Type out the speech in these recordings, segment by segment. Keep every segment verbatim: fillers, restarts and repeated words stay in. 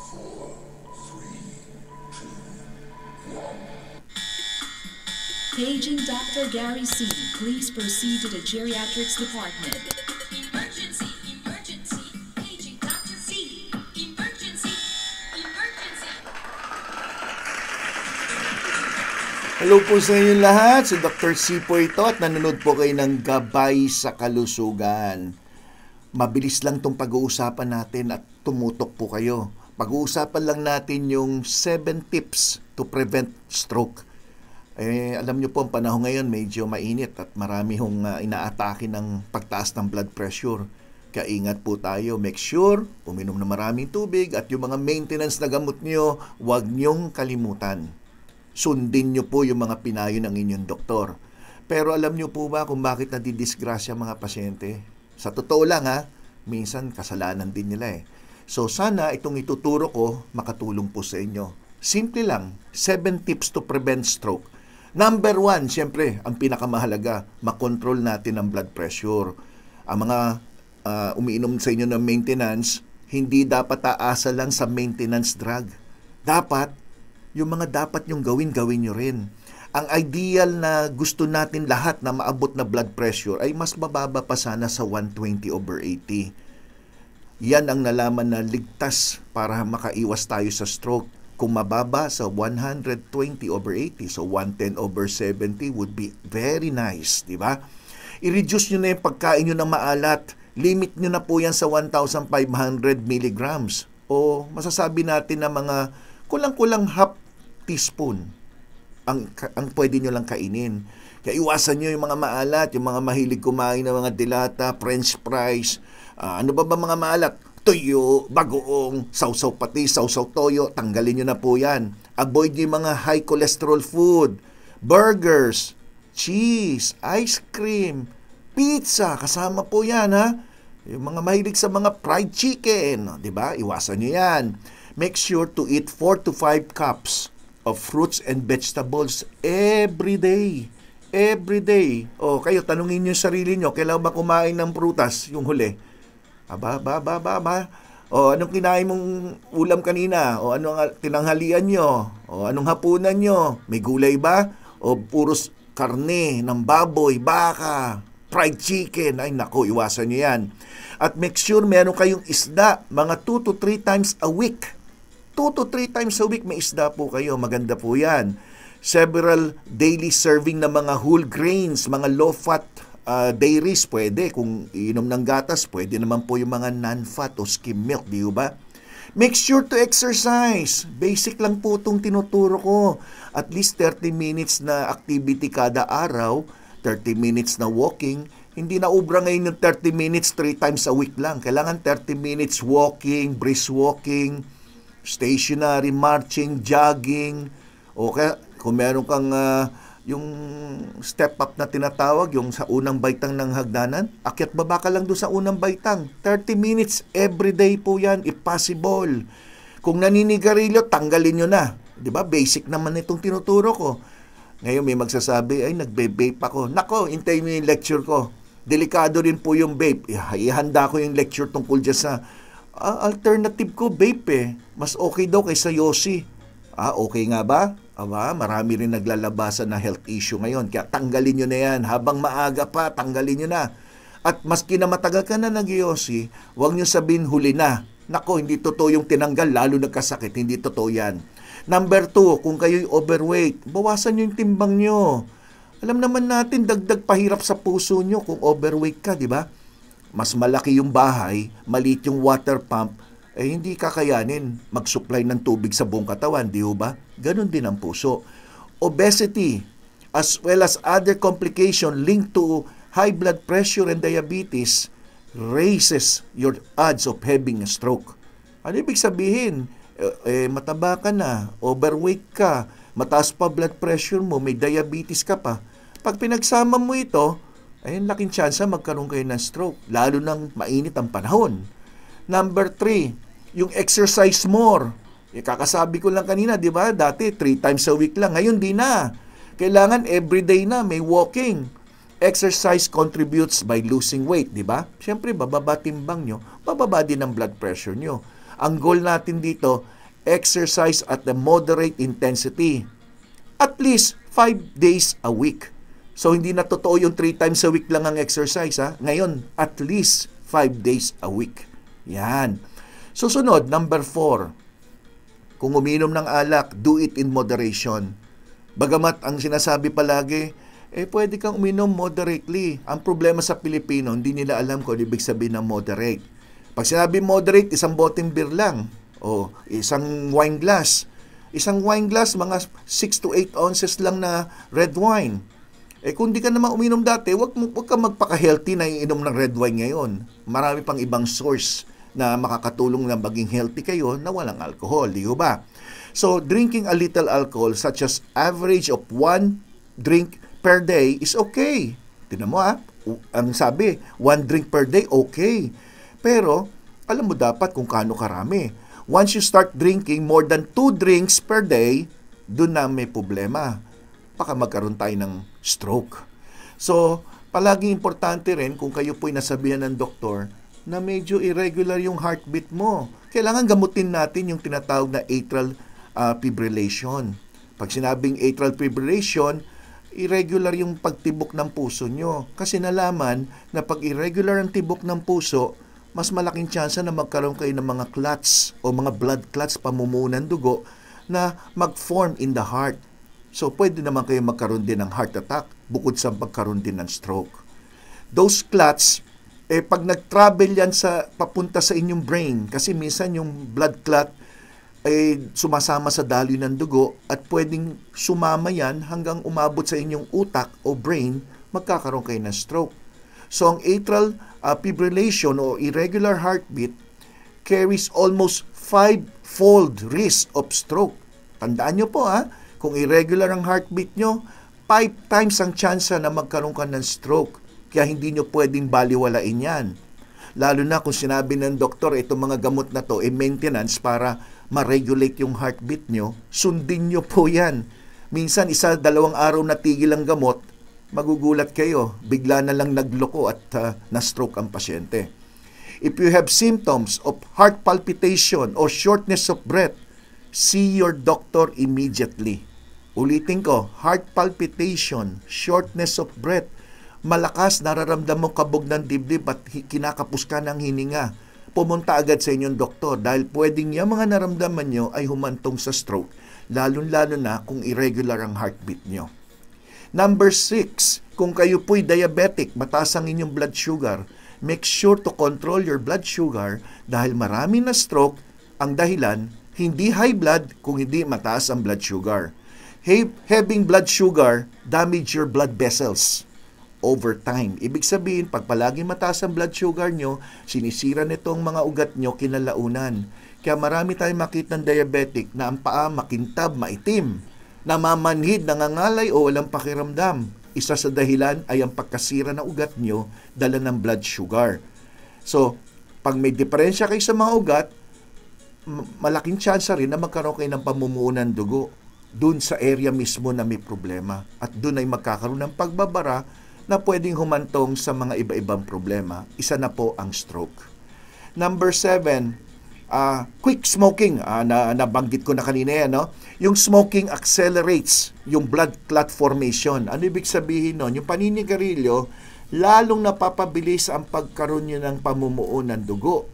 Paging Doctor Gary C. Please proceed to the Geriatrics Department. Emergency! Emergency! Paging Doctor C. Emergency! Emergency! Hello po sa inyo lahat. Si Doctor C po ito at nanonood po kayo ng Gabay sa Kalusugan. Mabilis lang itong pag-uusapan natin at tumutok po kayo. Pag-uusapan lang natin yung seven tips to prevent stroke. Eh, alam niyo po, ang panahon ngayon medyo mainit at marami hong uh, inaatake ng pagtaas ng blood pressure. Kaya ingat po tayo. Make sure, uminom na maraming tubig at yung mga maintenance na gamot niyo, huwag niyong kalimutan. Sundin niyo po yung mga pinayo ng inyong doktor. Pero alam niyo po ba kung bakit nadidisgrasya mga pasyente? Sa totoo lang ha, minsan kasalanan din nila eh. So sana itong ituturo ko makatulong po sa inyo. Simple lang, seven tips to prevent stroke. Number one, siyempre, ang pinakamahalaga, makontrol natin ang blood pressure. Ang mga uh, umiinom sa inyo ng maintenance, hindi dapat aasa lang sa maintenance drug. Dapat, yung mga dapat yung gawin, gawin nyo rin. Ang ideal na gusto natin lahat na maabot na blood pressure ay mas mababa pa sana sa one twenty over eighty. Yan ang nalaman na ligtas para makaiwas tayo sa stroke. Kung mababa sa one twenty over eighty, so one ten over seventy would be very nice, di ba? I-reduce nyo na yung pagkain nyo ng maalat. Limit nyo na po yan sa one thousand five hundred milligrams. O masasabi natin na mga kulang-kulang half teaspoon ang, ang pwede nyo lang kainin. Kaya iwasan nyo yung mga maalat, yung mga mahilig kumain ng mga dilata, french fries, uh, ano ba ba mga maalat? Tuyo, bagoong, sausaw pati, sausaw toyo, tanggalin nyo na po yan. Avoid nyo yung mga high cholesterol food, burgers, cheese, ice cream, pizza, kasama po yan ha. Yung mga mahilig sa mga fried chicken, di ba? Iwasan nyo yan. Make sure to eat four to five cups of fruits and vegetables every day. Every day. O kayo, tanungin nyo yung sarili nyo, kailangan ba kumain ng prutas yung huli? Aba, ba, ba, ba, ba. O anong kinain mong ulam kanina? O anong tinanghalian nyo? O anong hapunan nyo? May gulay ba? O puros karne ng baboy, baka, fried chicken? Ay nako, iwasan nyo yan. At make sure meron kayong isda, mga two to three times a week. two to three times a week may isda po kayo. Maganda po yan. Several daily serving na mga whole grains, mga low-fat Uh, dairies, pwede. Kung inom ng gatas, pwede naman po yung mga non-fat o skim milk, di ba? Make sure to exercise. Basic lang po itong tinuturo ko. At least thirty minutes na activity kada araw, thirty minutes na walking. Hindi na ubra ngayon yung thirty minutes three times a week lang. Kailangan thirty minutes walking, brisk walking, stationary, marching, jogging. O kaya, kung meron kang uh, yung step up na tinatawag, yung sa unang baitang ng hagdanan, akyat baba ka lang doon sa unang baitang. thirty minutes every day po yan, if possible. Kung naninigarilyo, tanggalin nyo na. Diba? Basic naman itong tinuturo ko. Ngayon may magsasabi, ay nagbe-vape ako. Nako, hintayin mo yung lecture ko. Delikado rin po yung vape. Ihanda ko yung lecture tungkol dyan sa uh, alternative ko, vape eh. Mas okay daw kaysa Yossi. Ah, okay nga ba? Aba, marami rin naglalabasan na health issue ngayon. Kaya tanggalin nyo na yan. Habang maaga pa, tanggalin nyo na. At maski na matagal ka na nag-Yossi, huwag nyo sabihin huli na. Nako, hindi totoo yung tinanggal, lalo nagkasakit. Hindi totoo yan. Number two, kung kayo'y overweight, bawasan nyo yung timbang nyo. Alam naman natin, dagdag pahirap sa puso nyo kung overweight ka, di ba? Mas malaki yung bahay, maliit yung water pump, eh hindi kakayanin mag-supply ng tubig sa buong katawan, di ba? Ganon din ang puso. Obesity, as well as other complication linked to high blood pressure and diabetes, raises your odds of having a stroke. Ano ibig sabihin? Eh, eh, mataba ka na, overweight ka, mataas pa blood pressure mo, may diabetes ka pa. Pag pinagsama mo ito, ay laking tsansa magkaroon kayo ng stroke, lalo nang mainit ang panahon. Number three, yung exercise more. Eh, kakasabi ko lang kanina, di ba? Dati, three times a week lang. Ngayon, di na. Kailangan everyday na, may walking. Exercise contributes by losing weight, di ba? Siyempre, bababa timbang nyo, bababa din ang blood pressure nyo. Ang goal natin dito, exercise at a moderate intensity. At least five days a week. So, hindi na totoo yung three times a week lang ang exercise. Ha? Ngayon, at least five days a week. Yan. Susunod, number four. Kung uminom ng alak, do it in moderation. Bagamat ang sinasabi palagi, eh pwede kang uminom moderately. Ang problema sa Pilipino, hindi nila alam kung ibig sabihin ng moderate. Pag sinabi moderate, isang boteng beer lang. O isang wine glass. Isang wine glass, mga six to eight ounces lang na red wine. Eh kung di ka naman uminom dati, wag, wag ka magpaka-healthy na iinom ng red wine ngayon. Marami pang ibang source na makakatulong na maging healthy kayo na walang alcohol, di ba? So, drinking a little alcohol such as average of one drink per day is okay. Tingnan mo ha, ang sabi, one drink per day, okay. Pero, alam mo dapat kung kaano karami. Once you start drinking more than two drinks per day, doon na may problema. Baka magkaroon tayo ng stroke. So, palaging importante rin kung kayo po'y nasabihan ng doktor na medyo irregular yung heartbeat mo. Kailangan gamutin natin yung tinatawag na atrial uh, fibrillation. Pag sinabing atrial fibrillation, irregular yung pagtibok ng puso nyo. Kasi nalaman na pag irregular ang tibok ng puso, mas malaking tsansa na magkaroon kayo ng mga clots o mga blood clots, pamumuo ng dugo na mag-form in the heart. So, pwede naman kayo magkaroon din ng heart attack bukod sa pagkaroon din ng stroke. Those clots, eh pag nag-travel yan sa, papunta sa inyong brain, kasi minsan yung blood clot ay eh, sumasama sa daloy ng dugo at pwedeng sumama yan hanggang umabot sa inyong utak o brain, magkakaroon kayo ng stroke. So, ang atrial uh, fibrillation o irregular heartbeat carries almost five-fold risk of stroke. Tandaan nyo po ha, kung irregular ang heartbeat nyo, five times ang tsansa na magkaroon ka ng stroke. Kaya hindi nyo pwedeng baliwalain yan. Lalo na kung sinabi ng doktor, itong mga gamot na to, eh maintenance para ma-regulate yung heartbeat nyo, sundin nyo po yan. Minsan, isa, dalawang araw na tigil ang gamot, magugulat kayo, bigla na lang nagloko at uh, na-stroke ang pasyente. If you have symptoms of heart palpitation or shortness of breath, see your doctor immediately. Ulitin ko, heart palpitation, shortness of breath, malakas, nararamdam mo kabog ng dibdib at kinakapos ka ng hininga. Pumunta agad sa inyong doktor dahil pwedeng yung mga naramdaman nyo ay humantong sa stroke, lalo-lalo na kung irregular ang heartbeat nyo. Number six, kung kayo po'y diabetic, mataas ang inyong blood sugar, make sure to control your blood sugar dahil marami na stroke ang dahilan, hindi high blood kung hindi mataas ang blood sugar. Having blood sugar damage your blood vessels over time. Ibig sabihin, pag palagi mataas ang blood sugar nyo, sinisira nitong mga ugat nyo kinalaunan. Kaya marami tayong makita ng diabetic na ang paa makintab, maitim, namamanhid, nangangalay o walang pakiramdam. Isa sa dahilan ay ang pagkasira ng ugat nyo dala ng blood sugar. So, pag may diferensya kayo sa mga ugat, malaking tsansa rin na magkaroon kayo ng pamumuo ng dugo dun sa area mismo na may problema. At dun ay magkakaroon ng pagbabara na pwedeng humantong sa mga iba-ibang problema. Isa na po ang stroke. Number seven, uh, quick smoking. Uh, na, nabanggit ko na kanina yan, no? Yung smoking accelerates yung blood clot formation. Ano ibig sabihin nun? Yung paninigarilyo, lalong napapabilis ang pagkaroon nyo ng pamumuo ng dugo.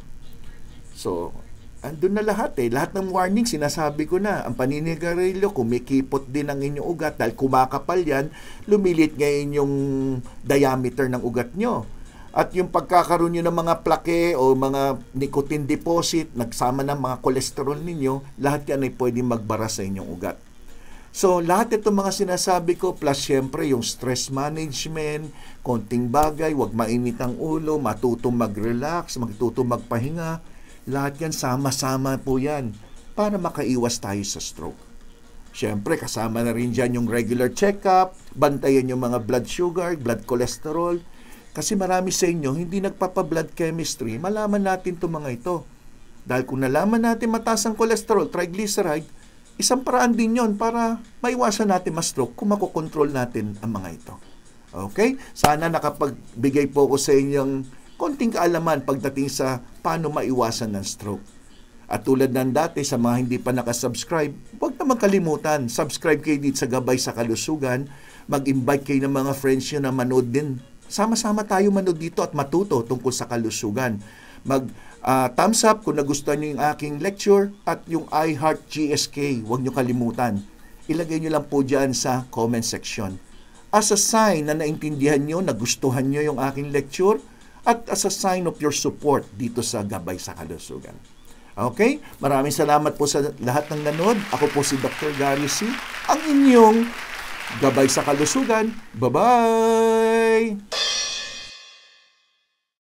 So, andun na lahat eh. Lahat ng warning, sinasabi ko na. Ang paninigarilyo, kumikipot din ang inyong ugat dahil kumakapal yan, lumilit ngayon yung diameter ng ugat nyo. At yung pagkakaroon nyo ng mga plaque o mga nicotine deposit, nagsama ng mga kolesterol ninyo, lahat yan ay pwedeng magbara sa inyong ugat. So, lahat itong mga sinasabi ko, plus syempre yung stress management, konting bagay, wag mainit ang ulo, matutong mag-relax, matutong magpahinga, lahat yan, sama-sama po yan para makaiwas tayo sa stroke. Siyempre, kasama na rin dyan yung regular check-up, bantayan yung mga blood sugar, blood cholesterol. Kasi marami sa inyo, hindi nagpapa-blood chemistry, malaman natin itong mga ito. Dahil kung nalaman natin mataas ang cholesterol, triglyceride, isang paraan din yon para maiwasan natin ma-stroke kung makokontrol natin ang mga ito. Okay? Sana nakapagbigay po ko sa inyong konting kaalaman pagdating sa paano maiwasan ng stroke. At tulad ng dati, sa mga hindi pa nakasubscribe, huwag naman kalimutan, subscribe kayo dito sa Gabay sa Kalusugan, mag-invite kayo ng mga friends nyo na manood din. Sama-sama tayo manood dito at matuto tungkol sa kalusugan. Mag uh, thumbs up kung nagustuhan nyo yung aking lecture at yung iHeart G S K, huwag nyo kalimutan. Ilagay nyo lang po dyan sa comment section. As a sign na naintindihan nyo, nagustuhan nyo yung aking lecture, at as a sign of your support dito sa Gabay sa Kalusugan. Okay? Maraming salamat po sa lahat ng nanood. Ako po si Doctor Gary C, ang inyong Gabay sa Kalusugan. Bye-bye!